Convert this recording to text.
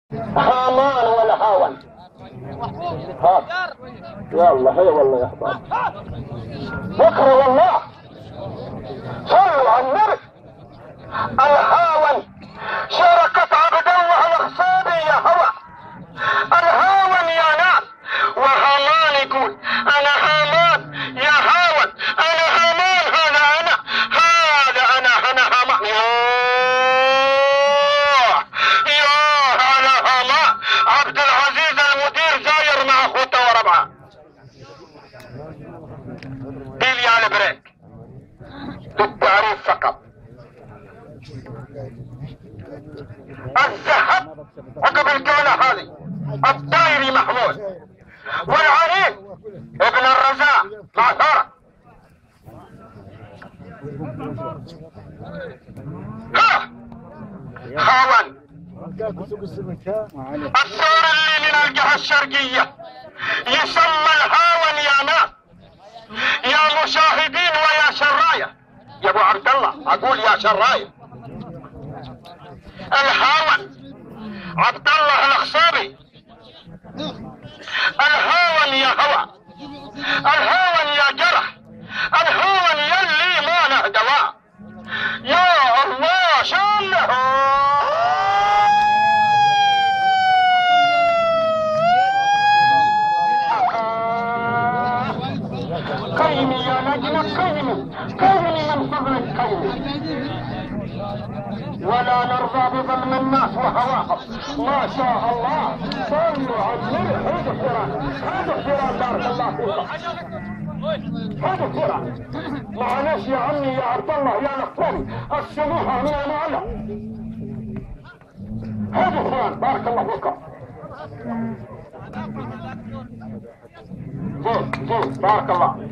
هامان ولا هاون؟ ها يلا هي والله يا احباب بكره والله صلوا على النبي. الهاون شركة عبد الله الخصابي يا هوى، الهاون يا ناس. وهامان يقول انا هامان يا هاون، انا هامان، هذا انا هامان. ياه انا هامان. عبد العزيز المدير زاير مع اخوته وربعه. ديلي على بريك للتعريف فقط. الذهب عقب الجولة هذه الدايري محمود، والعريف ابن الرزاق مع ثارة. هاون الثور اللي من الجهة الشرقية يسمى الهاون يا ناس، يا مشاهدين ويا شراية. يا ابو عبد الله اقول يا شراية. الهاون عبد الله الخصابي، الهاون يا هوى، الهاون يا جرح، الهاون يلي ما له دواء. يا الله شله. قيمي يا نجمة قيمي، قيمي من فضلك قيمي، ولا نرضى بظلم الناس وهواهم. ما شاء الله صلوا على النبي. هذا القرآن، هذا القرآن بارك الله فيكم. هذا القرآن معلش يا عمي يا عبد الله يا نقوم السموحة من المعنى. هذا القرآن بارك الله فيكم. زين زين بارك الله.